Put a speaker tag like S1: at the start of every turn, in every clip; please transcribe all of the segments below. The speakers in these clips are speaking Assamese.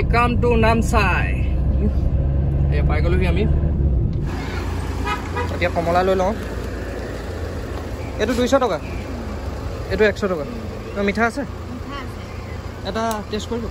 S1: Welcome to namsai. এই পাই গলো আমি এতিয়া কমলা লৈ লওঁ এটো 200 টকা এটো 100 টকা মিঠা আছে এটা টেস্ট কৰিব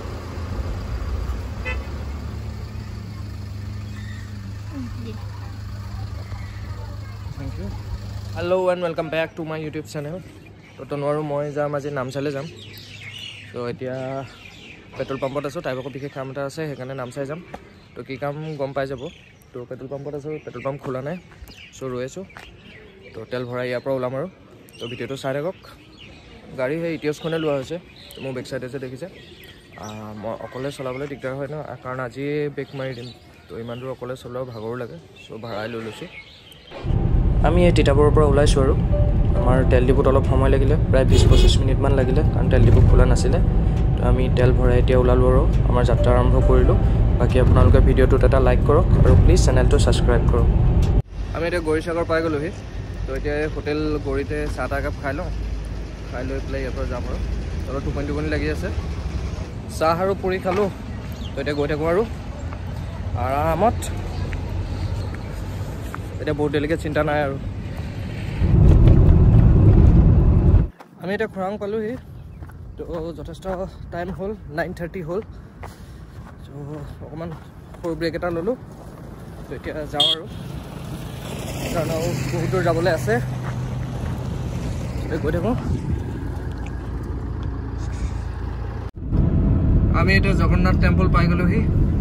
S1: Thank you. Hello and welcome back to my YouTube channel. তো তনৱাৰো মই যাম আজি নামচাইলে যাম তো এতিয়া পেট্ৰল পাম্পত আছো টাইপৰ বিশেষ কাম এটা আছে সেইকাৰণে নামচাই যাম তো কি কাম গম পাই যাব তো পেট্ৰল পাম্পত আছো পেট্ৰল পাম্প খোলা নাই সো ৰৈ আছো তো তেল ভৰাই ইয়াৰ পৰা ওলাম আৰু তো ভিডিঅ'টো চাই থাকক গাড়ী সেই ইটিঅছখনে লোৱা হৈছে তো মোৰ বেক সাইডে যে দেখিছে মই অকলে চলাবলৈ দিগদাৰ হয় ন কাৰণ আজি ব্ৰেক মাৰি দিম তো ইমান দূৰ অকলে চলাও ভাগৰ লাগে সো ভাড়াই লৈ লৈছো আমি এই তিতাবৰৰ পৰা ওলাইছো আৰু আমাৰ তেল ডিপুত অলপ সময় লাগিলে প্ৰায় 20-25 মিনিট মান লাগিলে কাৰণ তেল ডিপু খোলা নাছিলে তো আমি তেল ভৰাই এতিয়া ওলালো আৰু আমাৰ যাত্ৰা আৰম্ভ কৰিলো বাকি আপোনালোকে ভিডিঅ'টোত এটা লাইক কৰক আৰু প্লিজ চেনেলটো সাবস্ক্ৰাইব কৰক আমি এতিয়া গৰিসাগৰ পাই গলোহি তো এতিয়া হোটেল গৰিতে চাহ কাপ খাই লওঁ খাই লৈ পেলাই ইয়াৰ পৰা যাম আৰু অলপ টোপনি লাগি আছে চাহ আৰু পুৰি খালো তো এতিয়া গৈ থাকোঁ আৰু আৰামত এটা বহুত দেৰিলৈকে চিন্তা নাই আৰু আমি এটা খৰাং পালোহি তো যথেষ্ট টাইম হ'ল 9:30 হ'ল তো অকণমান সৰু ব্ৰেক এটা ল'লোঁ তো এতিয়া যাওঁ আৰু কাৰণ আৰু বহুত দূৰ যাবলৈ আছে গৈ থাকোঁ আমি এতিয়া জগন্নাথ টেম্পল পাই গলোহি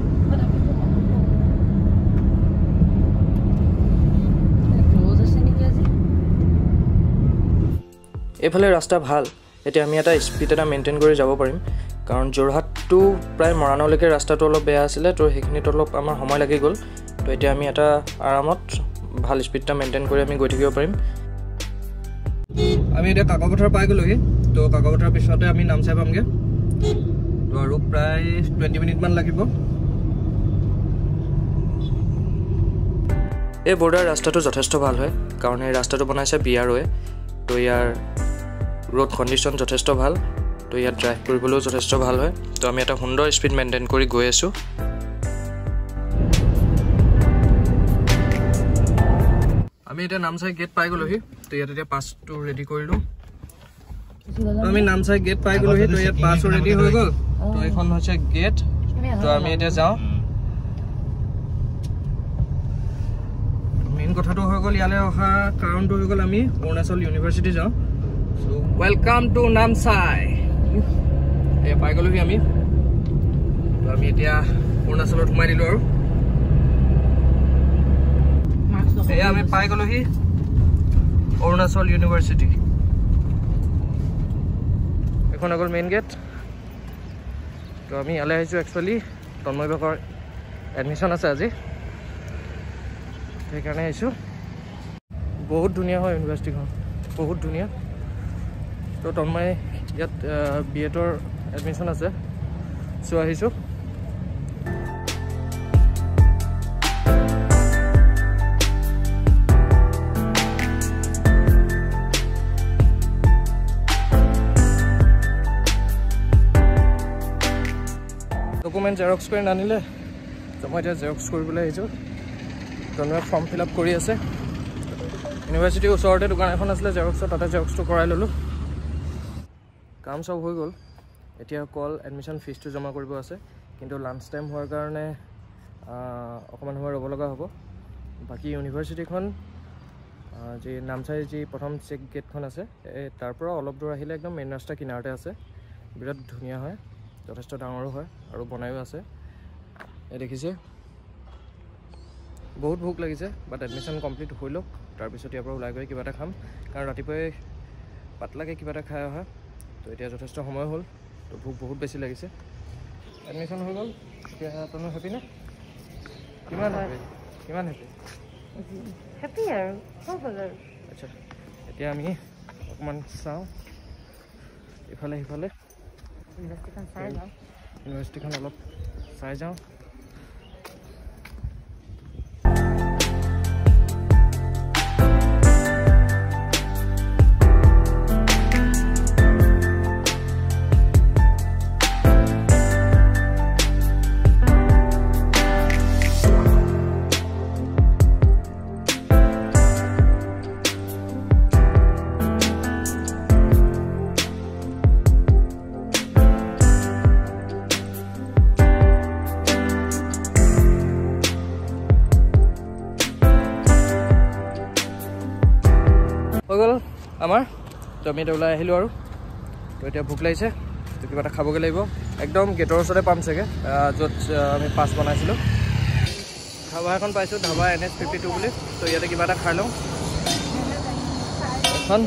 S1: এইফালে ৰাস্তা ভাল এতিয়া আমি এটা স্পীড এটা মেইনটেইন কৰি যাব পাৰিম কাৰণ যোৰহাটটো প্ৰায় মৰাণলৈকে ৰাস্তাটো অলপ বেয়া আছিলে তো সেইখিনিত অলপ আমাৰ সময় লাগি গ'ল তো এতিয়া আমি এটা আৰামত ভাল স্পীডটা মেইনটেইন কৰি আমি গৈ থাকিব পাৰিম আমি এতিয়া কাকপথাৰ পাই গলোহি তো কাকপথাৰ পিছতে আমি নামচাই পামগৈ তো আৰু প্ৰায় 20 মিনিট মান লাগিব এই বৰ্ডাৰ ৰাস্তাটো যথেষ্ট ভাল হয় কাৰণ এই ৰাস্তাটো বনাইছে বিআৰঅ'য়ে তো ইয়াৰ रोड कंडिशन যথেষ্ট ভাল তো ইয়াত ড্ৰাইভ কৰিবলৈও যথেষ্ট ভাল হয় তো আমি এটা সুন্দৰ স্পীড মেইনটেইন কৰি গৈ আছো আমি এটা নামচাই গেট পাই গলোহি তো ইয়াত এতিয়া পাছটো ৰেডি কৰিলো তো আমি নামচাই গেট পাই গলোহি তো ইয়াত পাছও ৰেডি হৈ গ'ল তো এখন হৈছে গেট তো আমি এতিয়া যাওঁ মেইন কথাটো হৈ গ'ল ইয়ালে অহা কাৰণটো হৈ গ'ল আমি অৰুণাচল ইউনিভাৰ্চিটি যাওঁ So, welcome to namsai. এই পাই গলোহি আমি তো আমি এতিয়া অৰুণাচলত সোমাই দিলো আৰু এয়া আমি পাই গলোহি অৰুণাচল ইউনিভাৰ্চিটি এখন আগল মেইন গেট তো আমি ইয়ালে আহিছো একচুয়ালি তন্ময় বাকৰ এডমিশন আছে আজি সেইকাৰণে আহিছো বহুত ধুনীয়া হয় ইউনিভাৰ্চিটিখন বহুত ধুনীয়া তো তন্ময় ইয়াত বিএডৰ এডমিশন আছে সো আহিছো ডকুমেন্ট জেৰক্স কৰি নানিলে তো মই এতিয়া জেৰক্স কৰিবলৈ আহিছো তন্ময় ফৰ্ম ফিল আপ কৰি আছে ইউনিভাৰ্চিটিৰ ওচৰতে দোকান এখন আছিলে জেৰক্সৰ তাতে জেৰক্সটো কৰাই ল'লোঁ কাম সব হৈ গ'ল এতিয়া কল এডমিশন ফিজটো জমা কৰিব আছে কিন্তু লাঞ্চ টাইম হোৱাৰ কাৰণে অকণমান সময় ৰ'ব লগা হ'ব বাকী ইউনিভাৰ্চিটিখন যি নামচাই যি প্ৰথম চেক গেটখন আছে তাৰ পৰা অলপ দূৰ আহিলে একদম মেইন ৰাস্তা কিনাৰতে আছে বিৰাট ধুনীয়া হয় যথেষ্ট ডাঙৰো হয় আৰু বনায়ো আছে এই দেখিছে বহুত ভোক লাগিছে বাট এডমিশন কমপ্লিট হৈ লওক তাৰপিছত ইয়াৰ পৰা ওলাই গৈ কিবা এটা খাম কাৰণ ৰাতিপুৱাই পাতলাকৈ কিবা এটা খাই অহা তো এতিয়া যথেষ্ট সময় হ'ল তো ভোক বহুত বেছি লাগিছে এডমিশন হৈ গ'ল এতিয়া তুমি হেপি নে কিমান হেপি
S2: হেপি আৰু সব হ'ল আৰু
S1: আচ্ছা এতিয়া আমি অকণমান চাওঁ ইফালে সিফালে ইউনিভাৰ্চিটিখন অলপ চাই যাওঁ তো আমি এতিয়া ওলাই আহিলোঁ আৰু তো এতিয়া ভোক লাগিছে তো কিবা এটা খাবগৈ লাগিব একদম গেটৰ ওচৰতে পাম চাগে য'ত আমি পাছ বনাইছিলোঁ ধাবা এখন পাইছোঁ ধাবা NH52 বুলি তো ইয়াতে কিবা এটা খাই লওঁ এখন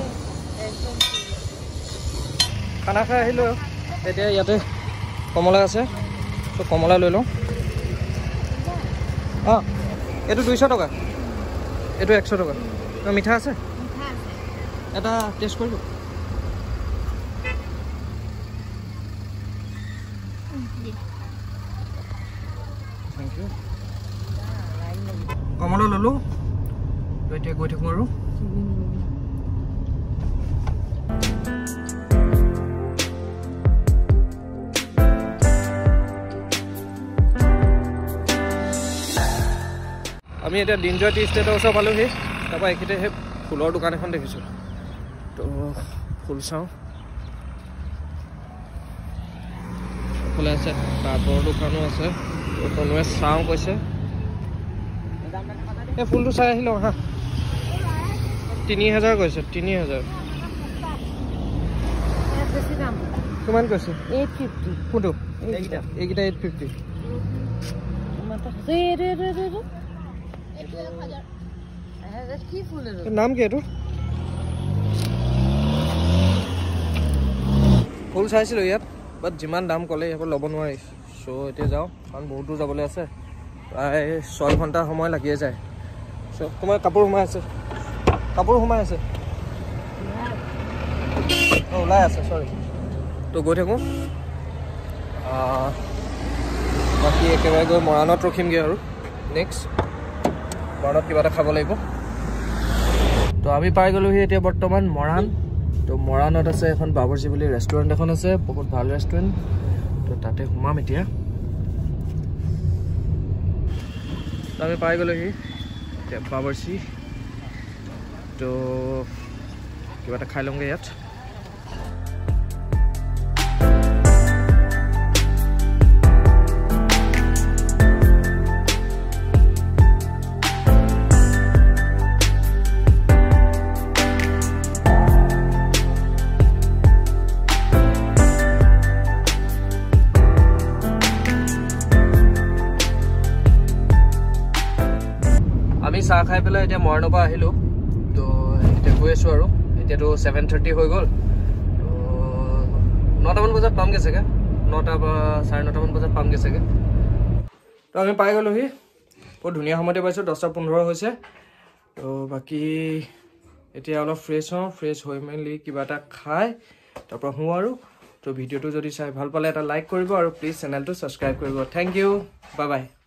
S1: খানা খাই আহিলোঁ এতিয়া ইয়াতে কমলা আছে তো কমলা লৈ লওঁ অঁ এইটো 200 টকা এইটো 100 টকা মিঠা আছে এটা টেষ্ট কৰিব থেংক ইউ কমলা ল'লোঁ এতিয়া গৈ থাকোঁ আৰু আমি এতিয়া দিনজয় টি ষ্টেটৰ ওচৰ পালোঁহি তাৰপৰা এইখিনিতে সেই ফুলৰ দোকান এখন দেখিছোঁ তো ফুল চাওঁ ফুলে আছে কাঠৰ দোকানো আছে কোনোৱে চাওঁ কৈছে এই ফুলটো চাই আহিলোঁ হা 3000 কৈছে 3000 কিমান কৈছে 850 কোনটো এইকেইটা 850 নাম কি এইটো ফুল চাইছিলোঁ ইয়াত বাট যিমান দাম ক'লে ইয়াৰ পৰা ল'ব নোৱাৰি চ' এতিয়া যাওঁ কাৰণ বহুত দূৰ যাবলৈ আছে প্ৰায় 6 ঘণ্টা সময় লাগিয়ে যায় চ' তোমাৰ কাপোৰ সোমাই আছে ওলাই আছে চৰি তো গৈ থাকোঁ বাকী একেবাৰে গৈ মৰাণত ৰখিমগৈ আৰু নেক্সট মৰাণত কিবা এটা খাব লাগিব তো আমি পাই গ'লোহি এতিয়া বৰ্তমান মৰাণ তো মৰাণত আছে এখন বাবৰচি বুলি ৰেষ্টুৰেণ্ট এখন আছে বহুত ভাল ৰেষ্টুৰেণ্ট তো তাতে সোমাম এতিয়া তো আমি পাই গ'লোহি এতিয়া বাবৰচি তো কিবা এটা খাই লওঁগৈ ইয়াত আমি চাহ খাই পেলাই এতিয়া মৰাণৰ পৰা আহিলোঁ তো এতিয়া গৈ আছোঁ আৰু এতিয়াতো 7:30 হৈ গ'ল তো 9টামান বজাত পামগৈ চাগে 9টা বা 9:30মান বজাত পামগৈ চাগে তো আমি পাই গ'লোহি বহুত ধুনীয়া সময়তে পাইছোঁ 10:15 হৈছে তো বাকী এতিয়া অলপ ফ্ৰেছ হওঁ ফ্ৰেছ হৈ মেলি কিবা এটা খাই তাৰপৰা শুওঁ আৰু তো ভিডিঅ'টো যদি চাই ভাল পালে এটা লাইক কৰিব আৰু প্লিজ চেনেলটো ছাবস্ক্ৰাইব কৰিব থেংক ইউ বাই বাই